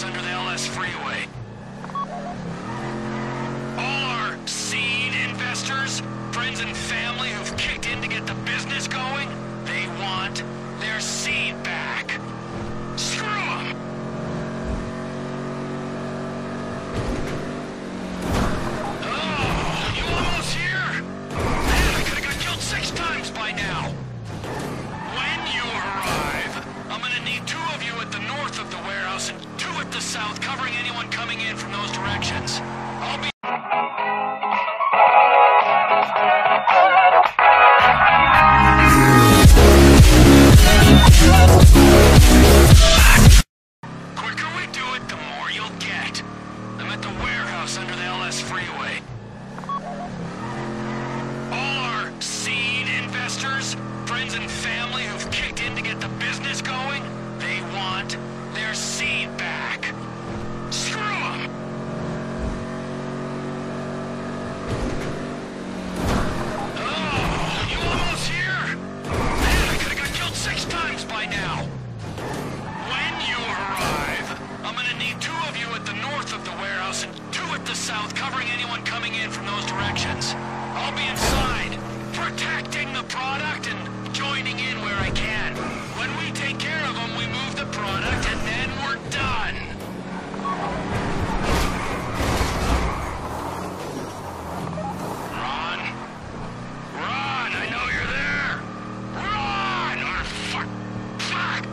warehouse under the LS freeway. All our seed investors, friends and family who've kicked in to get the business going, they want their seed back. Screw 'em! Oh, you almost here? Man, I could've got killed 6 times by now. When you arrive, I'm gonna need 2 of you at the north of the warehouse and 2 at the south, covering anyone coming in from those directions. I'll be... Quicker we do it, the more you'll get. I'm at the warehouse under the LS freeway. All our seed investors, friends and family who've kicked in to get the business going, they want their seed back. Screw 'em! Oh, you almost here? Man, I could've got killed 6 times by now. When you arrive, I'm gonna need 2 of you at the north of the warehouse and 2 at the south, covering anyone coming in from those directions. I'll be inside, protecting the product and joining in where I can. When we take care of them, we move the product and then we're done. Run! Run! I know you're there! Run! Or fuck! Fuck!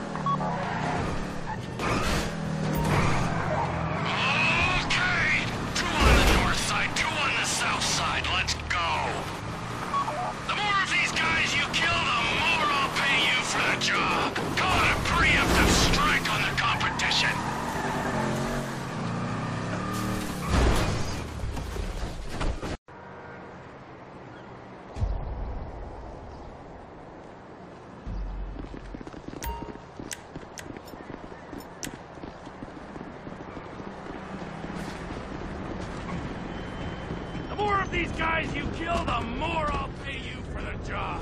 Okay! 2 on the north side, 2 on the south side. Let's go! The more of these guys you kill, the more I'll pay you for the job. Call it a preemptive strike on the competition. The more of these guys you kill, the more I'll pay you for the job.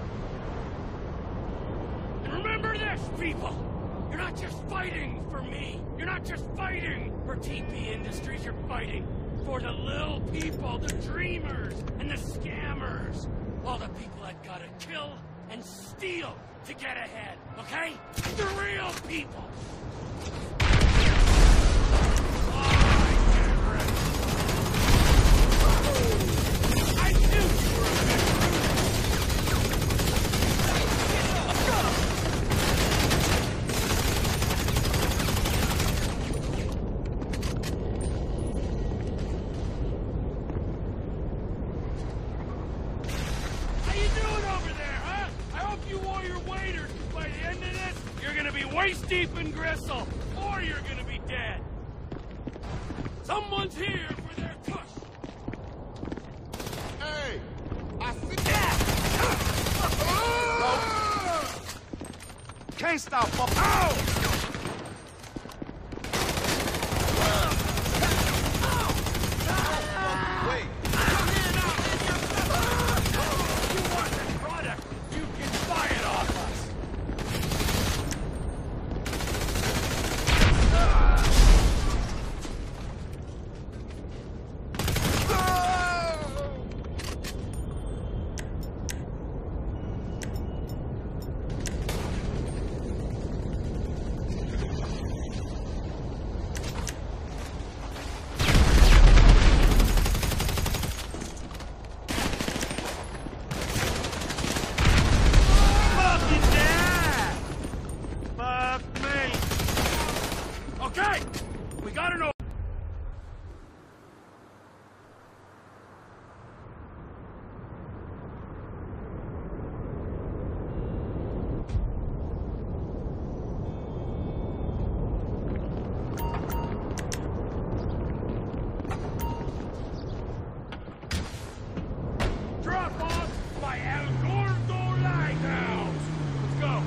And remember this, people. You're not just fighting for me. You're not just fighting for TP Industries. You're fighting for the little people, the dreamers and the scammers. All the people that gotta kill and steal to get ahead, okay? The real people. I knew you were a good How you doing over there, huh? I hope you wore your waders, 'cause by the end of this, you're gonna be waist deep in gristle, or you're gonna be dead. Someone's here for their tush. Hey! I see that! Can't stop, Ow! Wait! You want this product, you can buy it off us. Okay, we got an drop off by El Gordo Lighthouse. Let's go.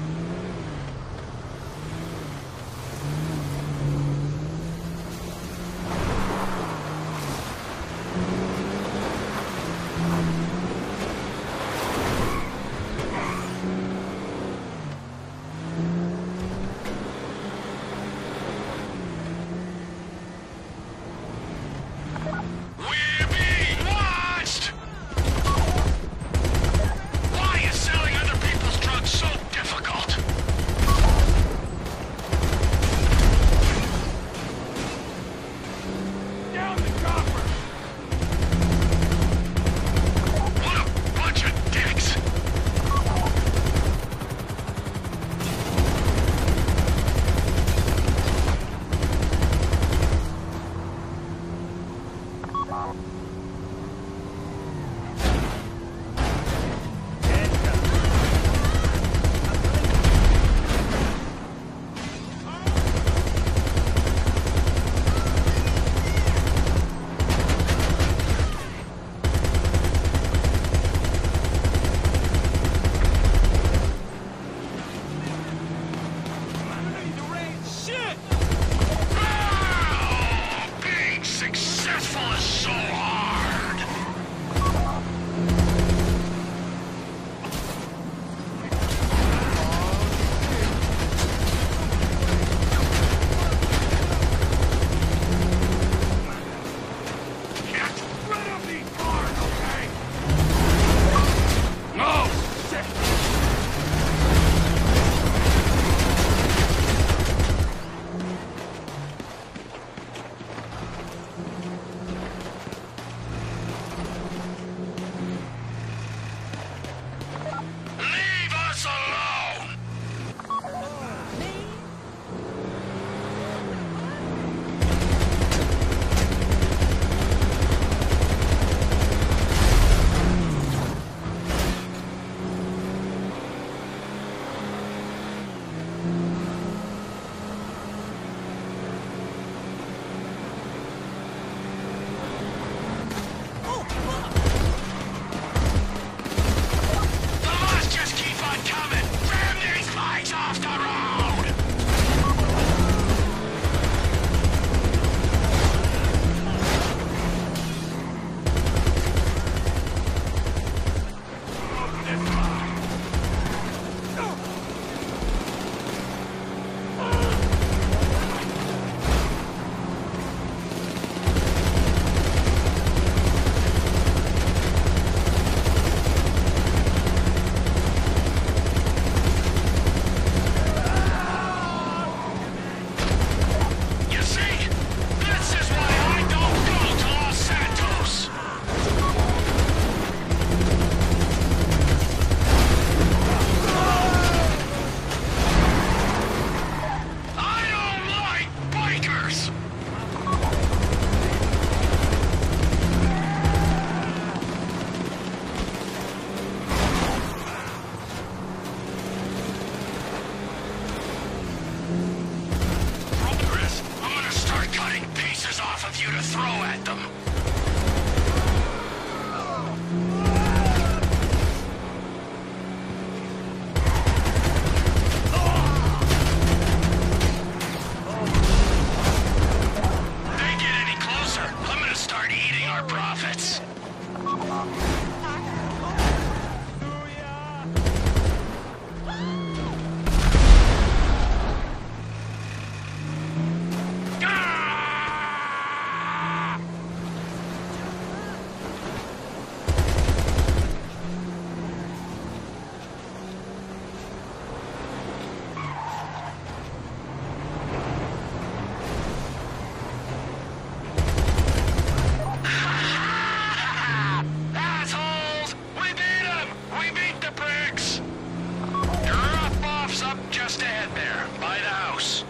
off of you to throw at them. They get any closer, I'm gonna start eating our profits. Just ahead there, by the house.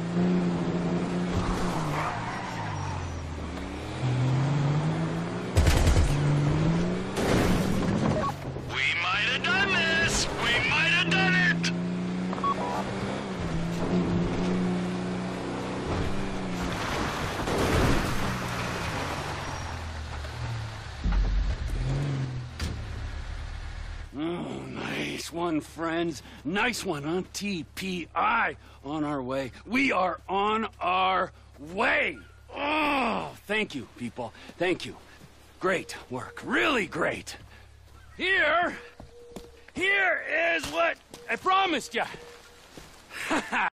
We might have done this! We might have done it! Nice one, friends. Nice one on TPI. On our way. We are on our way. Oh, thank you, people. Thank you. Great work. Really great. Here is what I promised you.